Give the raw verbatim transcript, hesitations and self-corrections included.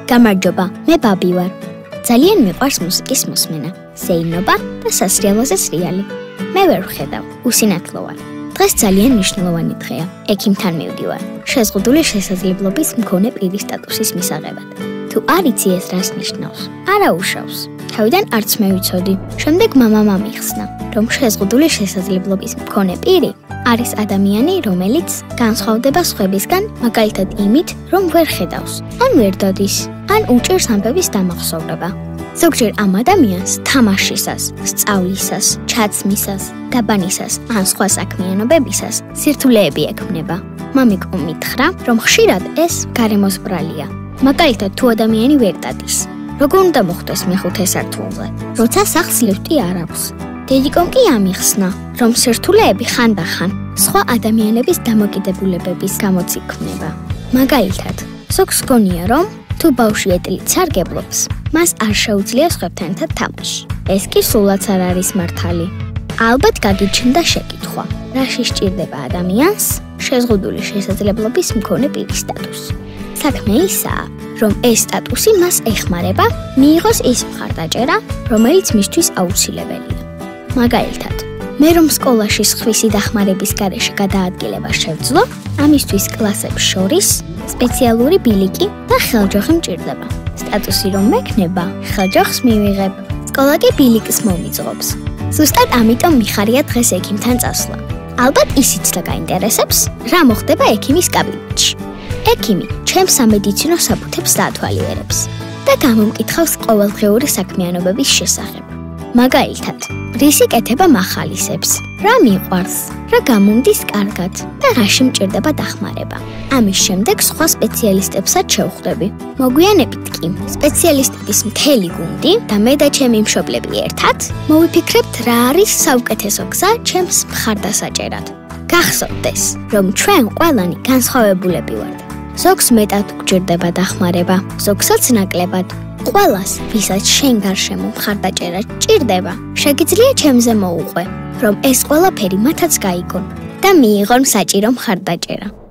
გამარჯობა, მე ბაბი ვარ. ძალიან მიყვარს მუსიკის მოსმენა, სეირნობა და სასრიალოზე სრიალი. მე ვერ ვხედავ, უსინათლო ვარ. დღეს ძალიან მნიშვნელოვანი დღეა. ექიმთან მივდივარ. შეზღუდული შესაძლებლობის მქონე პირის სტატუსის მისაღებად. თუ არ იცი ეს რას ნიშნავს, არა უშავს. თავიდან არც მე ვიცოდი. შემდეგ მამამ ამიხსნა, რომ შეზღუდული შესაძლებლობის მქონე პირი არის ადამიანი, რომელიც განსხვავდება სხვებისგან, მაგალითად იმით, რომ ვერ ხედავს, ან ვერ დადის, ან უჭირს ამბების დამახსოვრება. ზოგჯერ ამ ადამიანს თამაშისას, სწავლისას, ჩაცმისას, დაბანისას, ან სხვა საქმიანობებისას სირთულეები ექმნება. მამიკომ მითხრა, რომ ხშირად ეს გარემოსბრალია. მაგალითად, თუ ადამიანი ვერ დადის, როგორ უნდა მოხდეს მეხუთე სართულზე, როცა სახლს ლიფტი არ აქვს. დედიკომ კი ამიხსნა, რომ სირთულეები ხანდახან სხვა ადამიანების დამოკიდებულებების გამოც იქმნება. მაგალითად, ზოგს გონია, რომ თუ ბავშვი ეტლით სარგებლობს, მას არ შეუძლია სხვებთან ერთად თამაში. ეს კი სულაც არ არის მართალი. ალბათ გაგიჩნდა შეკითხვა, რაში სჭირდება ადამიანს შეზღუდული შესაძლებლობის მქონე პირის სტატუსი. საქმე ისაა, რომ ეს სტატუსი მას ეხმარება მიიღოს ის მხარდაჭერა, რომელიც მისთვის აუცილებელია. მაგალითად, მე რომ სკოლაში სხვისი დახმარების გარეშე გადაადგილება შევძლო, ამისთვის კლასებს შორის სპეციალური ბილიკი და ხელჯოხი მჭირდება. სტატუსი რომ მექნება, ხელჯოხს მივიღებ, სკოლა კი ბილიკს მომიძღობს. ზუსტად ამიტომ მიხარია დღეს ექიმთან წასვლა. ალბათ ისიც და გაინტერესებს, რა მოხდება ექიმის კაბინეტში. ექიმი ჩემს სამედიცინო საბუთებს დაათვალიერებს და გამომკითხავს ყოველდღიური საქმიანობების შესახებ. მაგალითად, რისი კეთება მახალისებს, რა მიყვარს, რა გამომდის კარგად და რაში მჭირდება დახმარება. ამის შემდეგ სხვა სპეციალისტებსაც შევხვდები. მოგვიანებით კი სპეციალისტების მთელი გუნდი და მე და ჩემი მშობლები ერთად მოვიფიქრებთ, რა არის საუკეთესო გზა ჩემს მხარდასაჭერად. გახსოვდეს, რომ ჩვენ ყველანი განსხვავებულები ვართ. ზოგს მეტად გვჭირდება დახმარება, ზოგსაც ნაკლებად. ყველას, ვისაც შენ გარშემო მხარდაჭერა ჭირდება, შეგიძლია ჩემზე მოუყვე, რომ ეს ყველაფერი მათაც გაიგონ და მიიღონ საჭირო მხარდაჭერა.